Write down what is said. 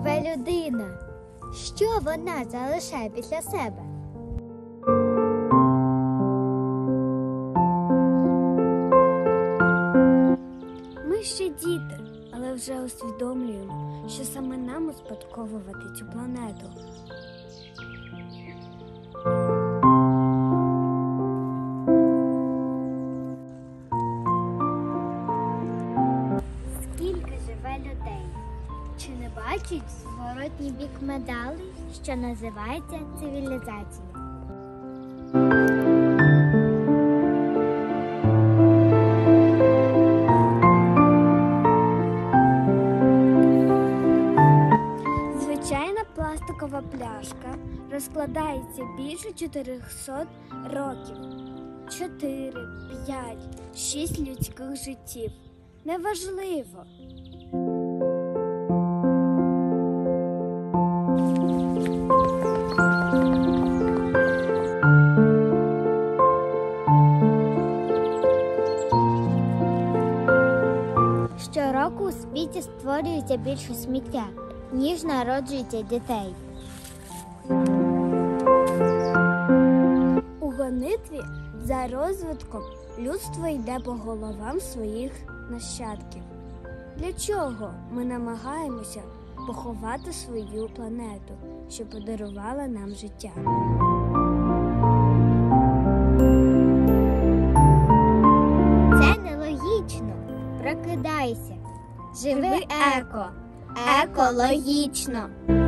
живе людина? Що вона залишає після себе? Ми ще діти, але вже усвідомлюємо, що саме нам успадковувати цю планету. Скільки живе людей? Чи не бачить зворотній бік медалей, що називається цивілізація? Звичайна пластикова пляшка розкладається більше 400 років. 4, 5, 6 людських життів. Неважливо. Щороку у світі створюється більше сміття, ніж народжується дітей. У гонитві за розвитком людство йде по головам своїх нащадків. Для чого ми намагаємося поховати свою планету, що подарувала нам життя? Це нелогічно. Прокидайся. Живи еко. Екологічно.